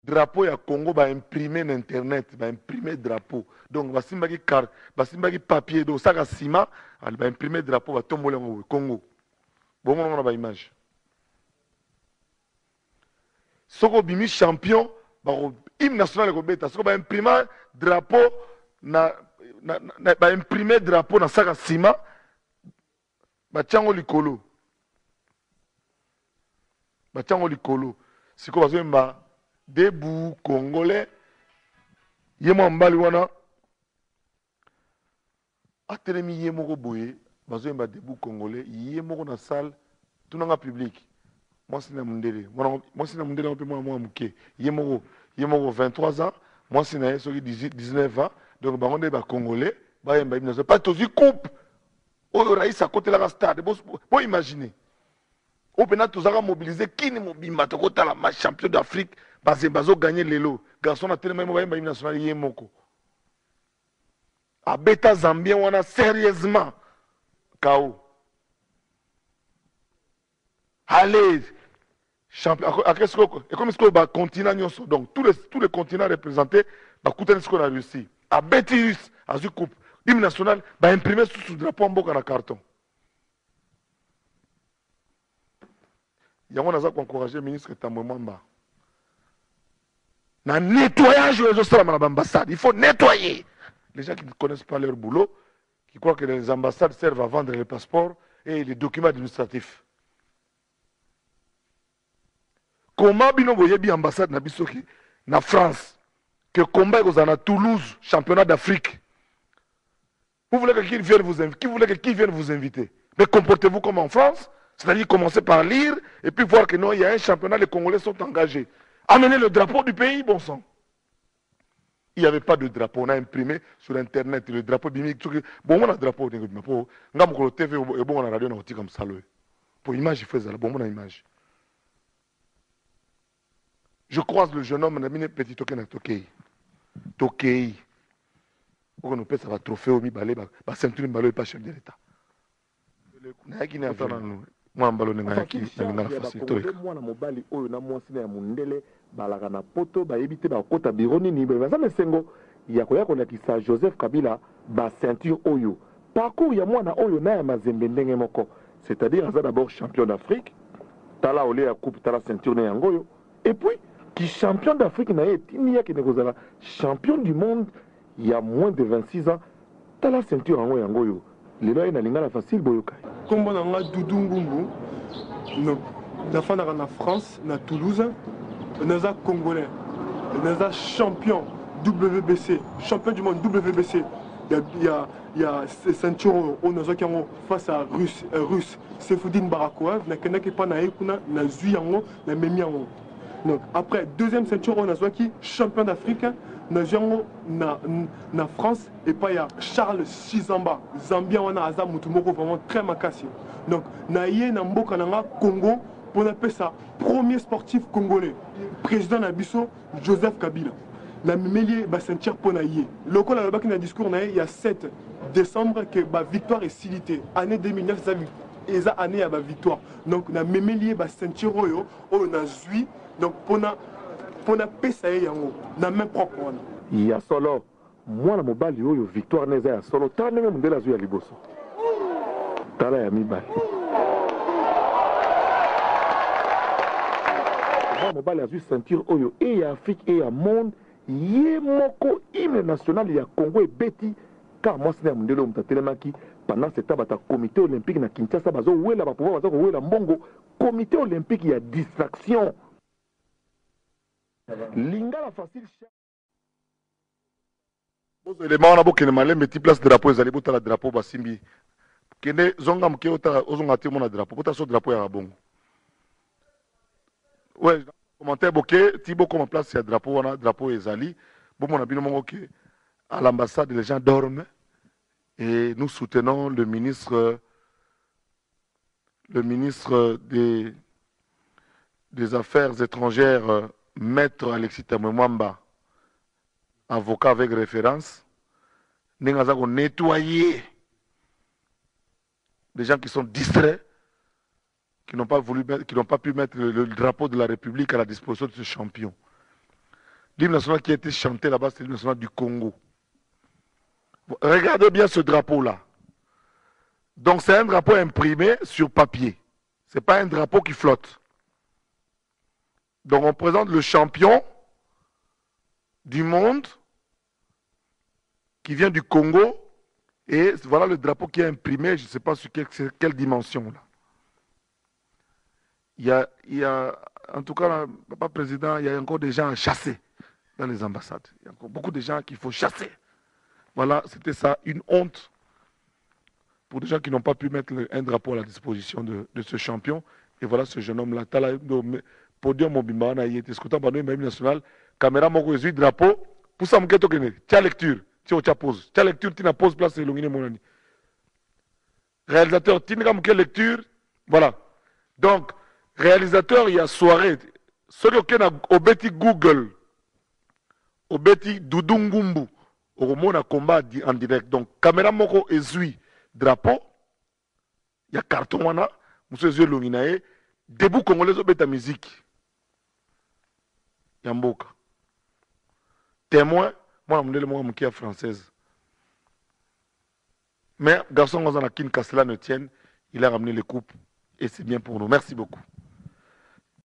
drapeau ya Congo va imprimer na internet, va imprimer drapeau. Donc va simbaki papier do saka ciment, va imprimer drapeau va tomboler au Congo. Bon on a ba image. Soko bimi champion, ba hymne national ko beta, soko va imprimer drapeau va imprimer drapeau na saka ciment, ba tiango likolo. Ba tiango likolo. Siko ba zemba debout congolais yemo mbali wana atelemi yemo boye bazoyemba debout congolais yemo na salle tunanga public moi c'est na mundele mpe moi muke yemo 23 ans moi c'est na soki 19 ans donc bango nde ba congolais ba yemba bino pas tozi coupe oyo raisa côté la stade bo imaginer on peut tous mobiliser qui ne mobimba to kota la match champion d'Afrique bazo gagner lelo garçon na tellement ba yemba national yemoko a beta zambien wana sérieusement KO allez champion et comme ce que ba continent nyonso donc tous les continents représentés ba kutana ce qu'on a réussi a betius a zu coupe hymne national ba imprimer sous drapeau mboka na carton. Yango naza encourager ministre Tambwe Mwamba na nettoyage aux autres ambassades. Il faut nettoyer les gens qui ne connaissent pas leur boulot, qui croient que les ambassades servent à vendre les passeports et les documents administratifs. Comment bino boyebi ambassade na bisoki na France que combat à Toulouse championnat d'Afrique. Vous voulez que qui vienne vous inviter? Qui vienne vous inviter? Mais comportez-vous comme en France. C'est-à-dire commencer par lire et puis voir que non, il y a un championnat, les Congolais sont engagés. Amener le drapeau du pays, bon sang. Il n'y avait pas de drapeau. On a imprimé sur Internet le drapeau bimique. Bon, on a le drapeau. On a le TV et bon, on a la radio comme ça. Pour l'image, il faisait bon, on a l'image. Je croise le jeune homme, on a mis un petit token à Tokei. Tokei. Pour qu'on nous ça va trophée au mi-balé, bah ceinture mi-balé, pas chef de l'État. Moi mbalone ngaki na facilité mwana mobali oyo na mwasi na mundele balaka na poto ba yebite ba kota bironi ni ba za mesengo ya koya kolakisa Joseph Kabila ba ceinture oyo parcours ya mwana oyo na ya mazembe ndenge moko c'est-à-dire aza d'abord champion d'Afrique tala ole ya coupe tala ceinture na yangoyo et puis qui champion d'Afrique na ye tini ya kene kozala champion du monde il y a moins de 26 ans tala ceinture yangoyo lelo ina lingala facile boyoka kombo na nga Doudou Ngumbu nafandaka na France na Toulouse naza congolais naza champion WBC champion du monde WBC il y a ceinture on naza yango face à russe Sefudin Barakoev nakendaki pa na ekuna na zui yango na memi yango donc après deuxième ceinture on naza ki champion d'Afrique na France et pas il y a Charles Chizamba Zambia on a Aza Mutumoko vraiment très makasi donc na yé na mboka na Congo pour appeler ça premier sportif congolais président Nabiso Joseph Kabila na melier ba ceinture pour na yé local là baki na discours na il y a 7 décembre que ba victoire est silité année 2009 ça eza année ya ba victoire donc na melier ba ceinture oyo na zui donc pour na pesa yango na main propre wana ya solo mwana mobali oyo victoire neza ya solo tala ndenge mundela zo ya liboso tala ya mibali mwana mobali azwi ceinture oyo e ya Afrique e ya monde ye moko hymne national ya Congo ebeti car mwasi na mundelo oyo mutatelemaki pendant ce temps bata comité olympique na Kinshasa bazo wela ba pouvoir bazo wela mbongo comité olympique ya distraction lingala facile les éléments on a beaucoup de malem petit place drapeau ils allaient botter la drapeau basimbi kene zonga mke ozonga te mona drapeau botter so drapeau ya bongo ouais commentaire boké tibo comme place ya drapeau on a drapeau ezali bon mon abino mongo que à l'ambassade les gens dorment et nous soutenons le ministre des Affaires étrangères Maître Alexis Tambwe Mwamba, avocat avec référence, nous avons nettoyé les gens qui sont distraits, qui n'ont pas pu mettre le drapeau de la République à la disposition de ce champion. L'hymne national qui a été chanté là-bas, c'est l'hymne national du Congo. Regardez bien ce drapeau-là. Donc c'est un drapeau imprimé sur papier. Ce n'est pas un drapeau qui flotte. Donc on présente le champion du monde qui vient du Congo. Et voilà le drapeau qui est imprimé, je ne sais pas sur quelle dimension. Là. Il y a, en tout cas, papa président, il y a encore des gens à chasser dans les ambassades. Il y a encore beaucoup de gens qu'il faut chasser. Voilà, c'était ça, une honte pour des gens qui n'ont pas pu mettre un drapeau à la disposition de ce champion. Et voilà ce jeune homme-là. Podium Mobimba, il était scrutin par le même national. Caméra, mon drapeau. Pour ça, tu as lecture. Tu as pause. Tu as lecture, tu as pause, place, monani. Réalisateur, tu as lecture. Voilà. Donc, réalisateur, il y a soirée. Ceux qui ont au bêti Google, au bêti Doudungumbu, au moment combat en direct. Donc, caméra, moko ezui drapeau. Il y a carton, wana. Monsieur Zue Longinae. Debout congolais au bêta musique. Yamboka. Témoin, moi, je suis française. Mais, garçon, Kin Castella ne tienne, il a ramené les coupes et c'est bien pour nous. Merci beaucoup.